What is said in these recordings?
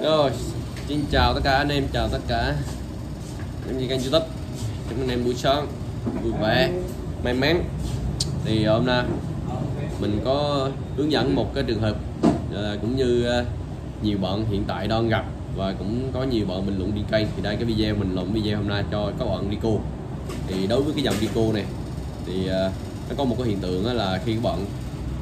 Rồi, xin chào tất cả anh em, chào tất cả anh em kênh YouTube. Chúc anh em buổi sáng vui vẻ, may mắn. Thì hôm nay mình có hướng dẫn một cái trường hợp cũng như nhiều bạn hiện tại đang gặp, và cũng có nhiều bạn bình luận trên kênh. Thì đây cái video mình làm video hôm nay cho các bạn Rico. Thì đối với cái dòng Rico này thì nó có một cái hiện tượng là khi các bạn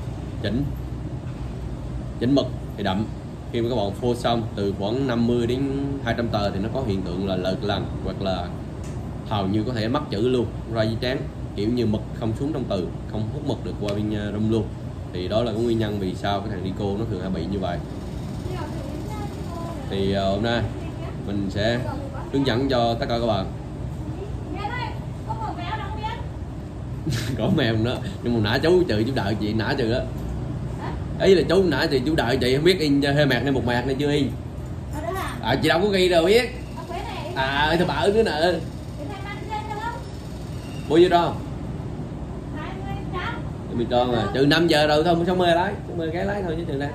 chỉnh mực thì đậm, khi mà các bạn phô xong từ khoảng 50 đến 200 tờ thì nó có hiện tượng là lợt lần, hoặc là hầu như có thể mất chữ luôn, ra giấy trắng, kiểu như mực không xuống trong từ, không hút mực được qua bên room luôn. Thì đó là cái nguyên nhân vì sao cái thằng Rico nó thường hay bị như vậy. Thì hôm nay mình sẽ hướng dẫn cho tất cả các bạn. Có mèo nữa, nhưng mà nãy chú đợi chị nãy trừ đó. Ý là chú nãy thì chú đợi chị, không biết in hơi mạc nên một mạc này chưa in. Chị đâu có ghi đâu biết. Thì bảo nữa nè. Bao nhiêu đó? 20 tròn à, trừ 5 giờ rồi thôi, sao mê lái, mê cái lái thôi chứ trừ đây.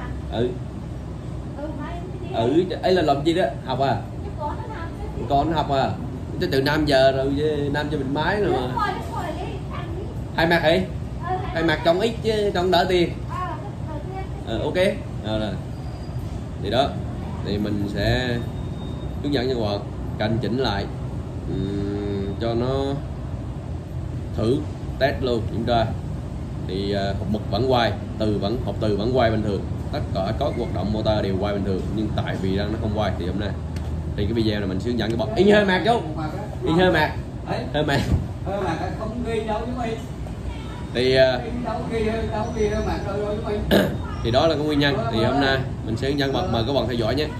Ấy là làm gì đó, học à? Con học à? Chứ từ 5 giờ rồi, 5 giờ mình máy rồi mà. Hai mặt hả? Hai mặt trong ít chứ trong đỡ tiền. Ok. Rồi. Thì đó, thì mình sẽ hướng dẫn cho các bạn canh chỉnh lại cho nó thử test luôn, kiểm tra. Thì hộp mực vẫn quay, hộp từ vẫn quay bình thường, tất cả các hoạt động motor đều quay bình thường, nhưng tại vì đang nó không quay thì hôm nay thì cái video này mình sẽ hướng dẫn các bạn. In hơi mạc chú, in hơi mạc không ghi đâu chứ mày. Thì thì đó là cái nguyên nhân. Thì hôm nay mình sẽ hướng dẫn mời các bạn theo dõi nhé.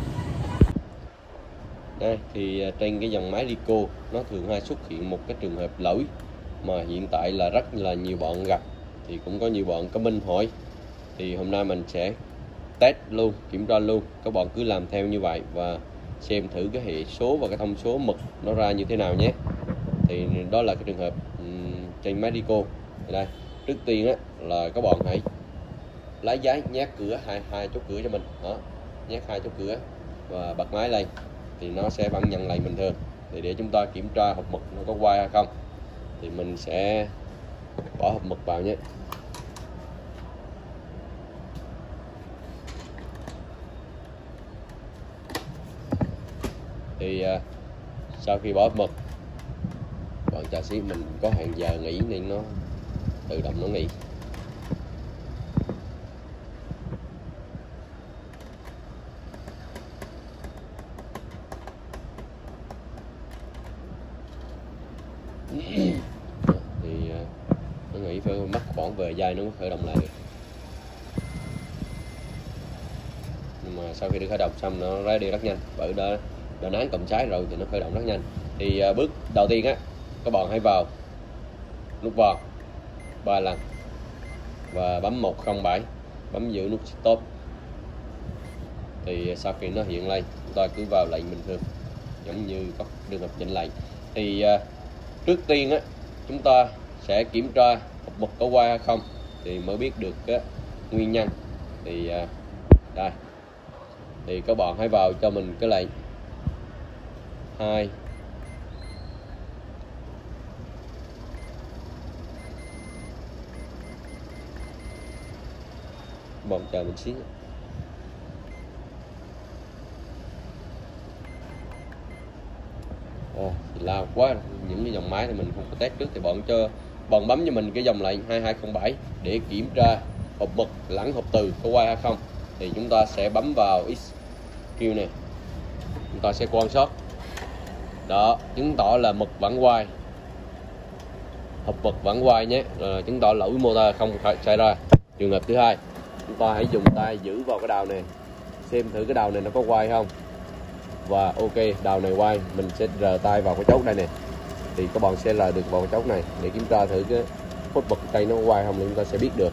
Đây thì trên cái dòng máy Rico nó thường hay xuất hiện một cái trường hợp lỗi mà hiện tại là rất là nhiều bạn gặp, thì cũng có nhiều bạn comment hỏi. Thì hôm nay mình sẽ test luôn, kiểm tra luôn, các bạn cứ làm theo như vậy và xem thử cái hệ số và cái thông số mực nó ra như thế nào nhé. Thì đó là cái trường hợp trên máy Rico. Thì đây, trước tiên là các bạn hãy lấy giấy nhét cửa hai chốt cửa cho mình đó, nhét hai chốt cửa và bật máy lên thì nó sẽ vẫn nhận lại bình thường. Thì để chúng ta kiểm tra hộp mực nó có quay hay không thì mình sẽ bỏ hộp mực vào nhé. Thì sau khi bỏ hộp mực, bạn chờ xíu, mình có hẹn giờ nghỉ nên nó tự động nó nghỉ. Thì nó nghĩ phải mất khoảng vài giây nó mới khởi động lại được, nhưng mà sau khi được khởi động xong nó ra đi rất nhanh, bởi đã nán cầm trái rồi thì nó khởi động rất nhanh. Thì bước đầu tiên các bạn hãy vào nút vào 3 lần và bấm 107, bấm giữ nút stop. Thì sau khi nó hiện lên, chúng ta cứ vào lệnh bình thường giống như có trường hợp chỉnh lệnh. Thì trước tiên chúng ta sẽ kiểm tra hộp mực có quay hay không thì mới biết được nguyên nhân. Thì đây, thì các bạn hãy vào cho mình cái lệnh 2 bọn chờ mình xíu. Thì lao quá, những cái dòng máy thì mình không có test trước, thì bọn bấm cho mình cái dòng lệnh 2207 để kiểm tra hộp mực lẫn hộp từ có quay hay không. Thì chúng ta sẽ bấm vào XQ này, chúng ta sẽ quan sát đó, chứng tỏ là mực vẫn quay, hộp mực vẫn quay nhé, chứng tỏ lỗi motor không xảy ra. Trường hợp thứ hai, chúng ta hãy dùng tay giữ vào cái đầu này, xem thử cái đầu này nó có quay không. Và ok, đầu này quay, mình sẽ rờ tay vào cái chốt đây nè, thì các bạn sẽ là được vào cái chốt này để kiểm tra thử cái hốt bật cây nó quay không, thì chúng ta sẽ biết được.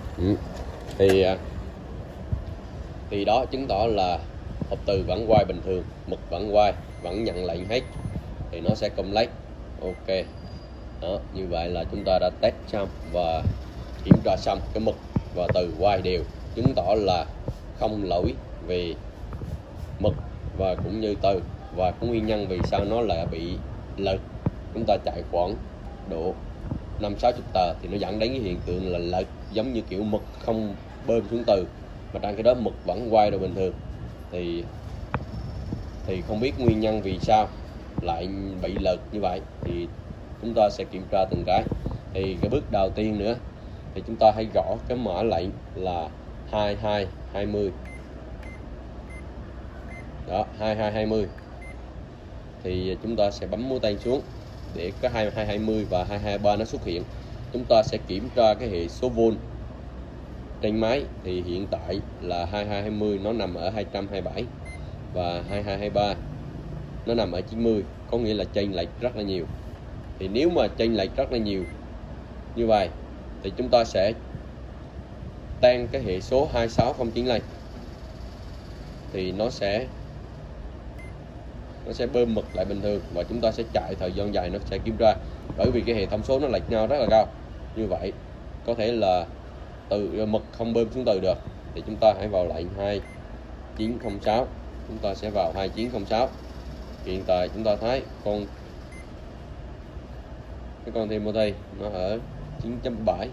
Thì đó chứng tỏ là hộp từ vẫn quay bình thường, mực vẫn quay, vẫn nhận lệnh hết, thì nó sẽ complete. Ok đó, như vậy là chúng ta đã test xong và kiểm tra xong cái mực và từ quay đều, chứng tỏ là không lỗi về mực và cũng như từ, và cái nguyên nhân vì sao nó lại bị lệch. Chúng ta chạy khoảng độ 50-60 tờ thì nó dẫn đến cái hiện tượng là lệch, giống như kiểu mực không bơm xuống từ mà trong cái đó mực vẫn quay được bình thường. Thì không biết nguyên nhân vì sao lại bị lệch như vậy thì chúng ta sẽ kiểm tra từng cái. Thì cái bước đầu tiên nữa thì chúng ta hãy gõ cái mã lệnh là 2220. Đó, 2220 thì chúng ta sẽ bấm mũi tên xuống để có 2220 và 2223 nó xuất hiện. Chúng ta sẽ kiểm tra cái hệ số vôn trên máy thì hiện tại là 2220 nó nằm ở 227 và 2223 nó nằm ở 90, có nghĩa là chênh lệch rất là nhiều. Thì nếu mà chênh lệch rất là nhiều như vậy thì chúng ta sẽ tăng cái hệ số 2609 lên thì nó sẽ bơm mực lại bình thường và chúng ta sẽ chạy thời gian dài nó sẽ kiểm tra. Bởi vì cái hệ thông số nó lệch nhau rất là cao như vậy, có thể là từ mực không bơm xuống từ được, thì chúng ta hãy vào lệnh 2906. Chúng ta sẽ vào 2906. Hiện tại chúng ta thấy cái con Timothy nó ở 9.7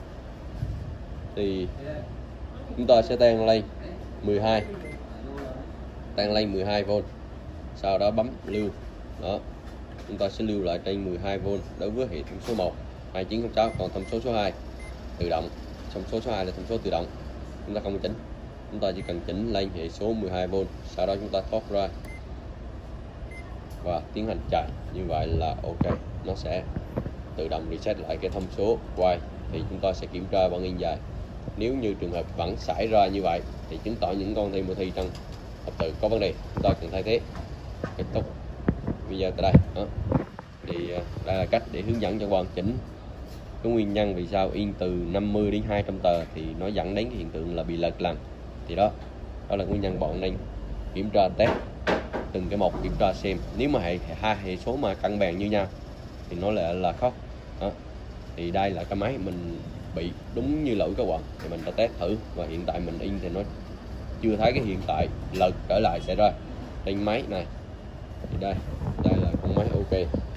thì chúng ta sẽ tăng lên 12, tăng lên 12V, sau đó bấm lưu. Đó, chúng ta sẽ lưu lại trên 12V đối với hệ thống số 1 2906. Còn thông số số 2 tự động, thông số số 2 là thông số tự động, chúng ta không chỉnh, chúng ta chỉ cần chỉnh lên hệ số 12V, sau đó chúng ta thoát ra và tiến hành chạy. Như vậy là ok, nó sẽ tự động reset lại cái thông số quay. Thì chúng ta sẽ kiểm tra bản in dài. Nếu như trường hợp vẫn xảy ra như vậy thì chứng tỏ những con Timothy trong hộp từ có vấn đề, chúng ta cần thay thế. Kết thúc video tại đây. Đó, thì đây là cách để hướng dẫn cho bạn chỉnh cái nguyên nhân vì sao in từ 50 đến 200 tờ thì nó dẫn đến cái hiện tượng là bị lệch lần. Thì đó là nguyên nhân. Bọn nên kiểm tra test từng cái một, kiểm tra xem nếu mà hai hệ số mà cân bằng như nhau thì nó lại là khó. Đó, thì đây là cái máy mình bị đúng như lỗi các bạn, thì mình đã test thử và hiện tại mình in thì nó chưa thấy cái hiện tại lệch trở lại xảy ra trên máy này. Thì đây là con máy ok.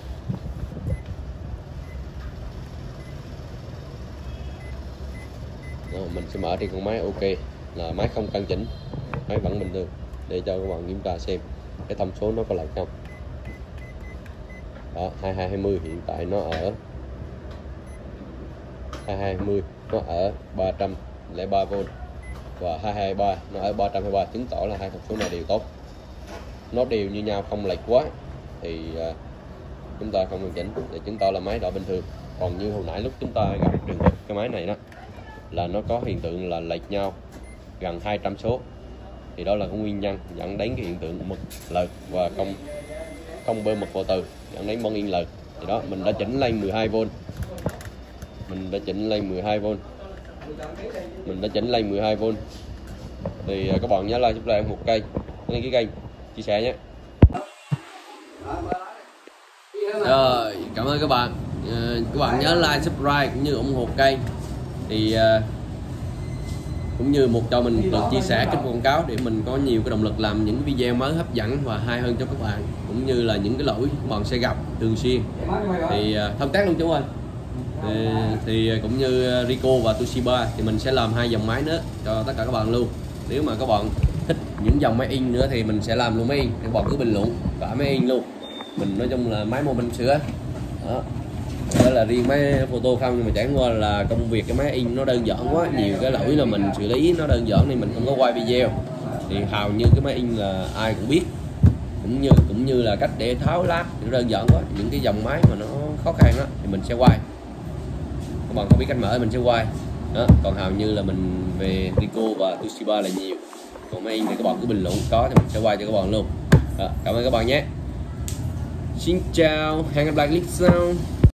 Đó, mình sẽ mở đi con máy ok, là máy không căn chỉnh, máy vẫn bình thường, để cho các bạn kiểm tra xem cái thông số nó có lệch không. Đó, 2220 hiện tại nó ở 2220 nó ở 303V và 223 nó ở 323, chứng tỏ là hai thông số này đều tốt, nó đều như nhau, không lệch quá thì chúng ta không cần chỉnh, để chứng tỏ là máy đã bình thường. Còn như hồi nãy lúc chúng ta gặp trường hợp cái máy này đó là nó có hiện tượng là lệch nhau gần 200 số, thì đó là cái nguyên nhân dẫn đến cái hiện tượng mực lệch và không bơm mực vào từ, dẫn đến băng in lệch. Thì đó, mình đã chỉnh lên 12V, mình đã chỉnh lên 12V, thì các bạn nhớ like, subscribe một kênh, đăng ký kênh, chia sẻ nhé. Rồi, cảm ơn các bạn. Các bạn nhớ like, subscribe cũng như ủng hộ kênh, thì cũng như cho mình lượt chia sẻ kênh quảng cáo để mình có nhiều cái động lực làm những video mới hấp dẫn và hay hơn cho các bạn, cũng như là những cái lỗi các bạn sẽ gặp thường xuyên. Thì thông tác luôn chú ơi. Thì cũng như Rico và Toshiba thì mình sẽ làm 2 dòng máy nữa cho tất cả các bạn luôn. Nếu mà các bạn thích những dòng máy in nữa thì mình sẽ làm luôn máy in, các bạn cứ bình luận cả máy in luôn. Mình nói chung là máy mô bên sữa đó là riêng máy photo không, nhưng mà chẳng qua là công việc cái máy in nó đơn giản quá, nhiều cái lỗi là mình xử lý nó đơn giản nên mình không có quay video. Thì hầu như cái máy in là ai cũng biết, cũng như là cách để tháo lát nó đơn giản quá. Những cái dòng máy mà nó khó khăn đó thì mình sẽ quay, các bạn không biết cách mở mình sẽ quay đó. Còn hầu như là mình về Rico và Toshiba là nhiều, còn máy in thì các bạn cứ bình luận có thì mình sẽ quay cho các bạn luôn đó. Cảm ơn các bạn nhé. Xin chào, hẹn gặp lại clip sau.